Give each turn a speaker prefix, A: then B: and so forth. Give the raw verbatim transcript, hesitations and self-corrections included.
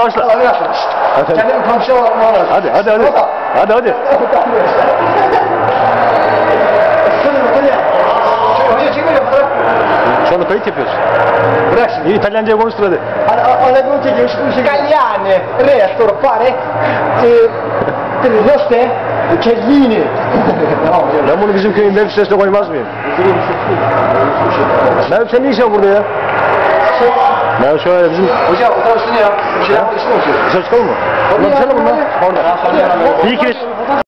A: başla.
B: Hadi yapın.
A: Hadi.
B: Kendimi komşu olmam lazım.
A: Hadi hadi hadi. Hadi hadi.
B: Hoca çekiyor fotoğraf.
A: Şu anda kayıt yapıyoruz.
B: Bırak şimdi.
A: İyi İtalyanca'ya konuştur hadi.
B: Allevo che Scagliane, resto, fare Triloste, Kellini.
A: Ben bunu bizim köyün mevcut sesine koymaz mıyım? Mevcut sen ne iş yap burada ya? Mevcut şöyle bizim...
B: Hocam o tarafını ya. Bir şey yapmak istiyor musun?
A: Dışarı çıkalım mı? Ulan dışarı bunlar. Orada. Bir iki